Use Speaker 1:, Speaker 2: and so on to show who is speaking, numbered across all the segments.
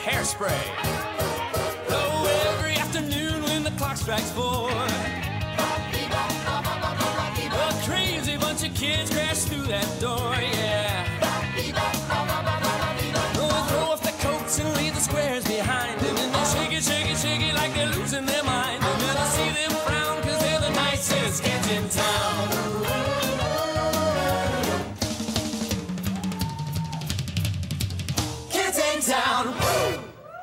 Speaker 1: Hairspray. Oh, every afternoon when the clock strikes 4, a crazy bunch of kids crash through that door, yeah. Oh, throw off the coats and leave the squares behind them, and they shake it, shake it, shake it like they're losing their mind. And then I see them frown 'cause they're the nicest kids in town. Kids in town. Woo!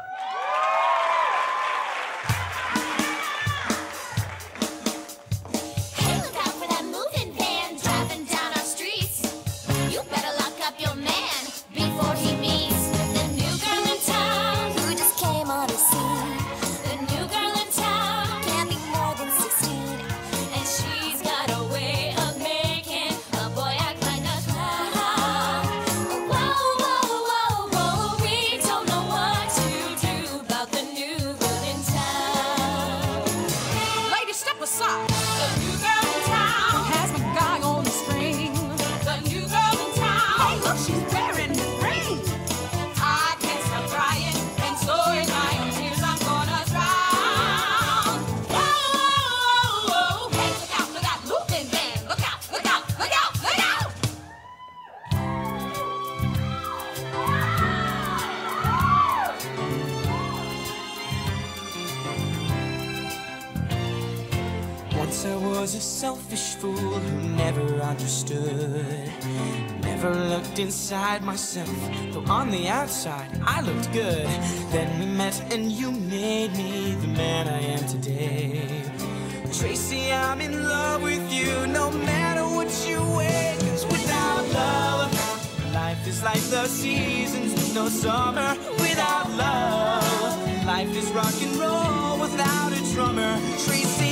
Speaker 2: Once I was a selfish fool who never understood, never looked inside myself, though on the outside I looked good. Then we met and you made me the man I am today. Tracy, I'm in love with you no matter what you weigh, 'cause without love, life is like the seasons with no summer. Without love, life is rock and roll without a drummer. Tracy,